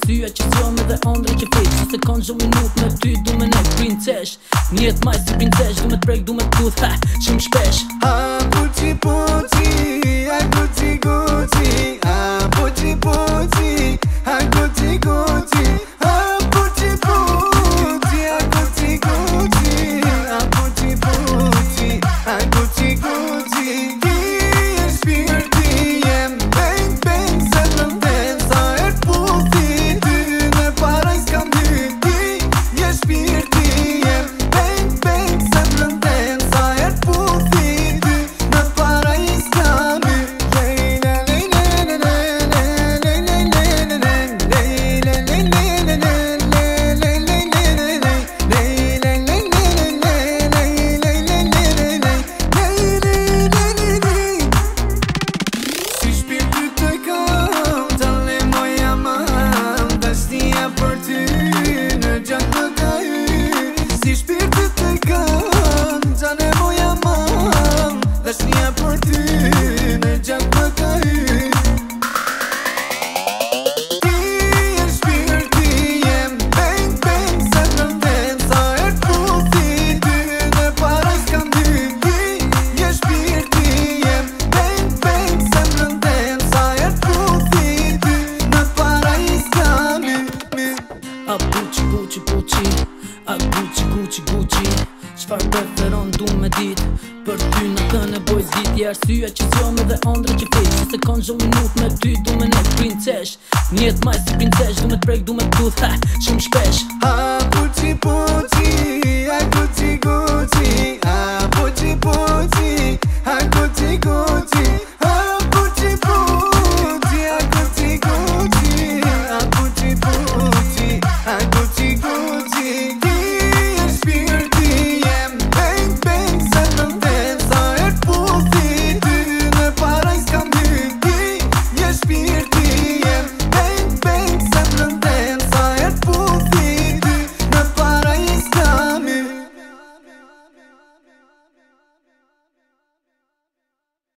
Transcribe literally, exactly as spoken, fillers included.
arsye që s'jom edhe andre që fejt Se kanë shumë minut me ty du me net princesh Njet maj si princesh du me t'prek du me t'kuth ha shumë shpesh Ah, Puci Puci, ah, Guci Guci Ah, Puci Puci, ah, Guci Guci Ah, Puci Puci, ah, Guci Guci Ah, Puci Puci, ah, Guci Guci Ti e shpirti jem Bang, bang, se blënden Sa e t'puthi ty në paraj s'kam dy Ti e shpirti jem Bang, bang, se blënden Sa e t'puthi ty në paraj s'kam dy Lejle, lejle, lejle, lejle, lejle, lejle, Si shpirti të kam, tale moja mam Dashnia për ty në gjatë më ka hy Si shpirti të kam, tale moja mam Dashnia për ty në gjatë më ka hy Ti e shpirti jem, bang, bang, se blënden Sa e t'puthi ty në paraj s'kam dy Ti e shpirti jem, bang, bang, se blënden Sa e t'puthi ty në paraj s'kam dy A Puci Guci Puci A Guci Guci Guci Qfar preferon du me dit Për ty në të nevoj zgjit Je arsye që s'jom edhe andre që fejt Se kanë shumë minut me ty du me net princesh Njet maj si princesh du me t'prek du me t'kuth ha shumë shpesh Ah, Puci Puci, ah, Guci Guci Ah, Puci Puci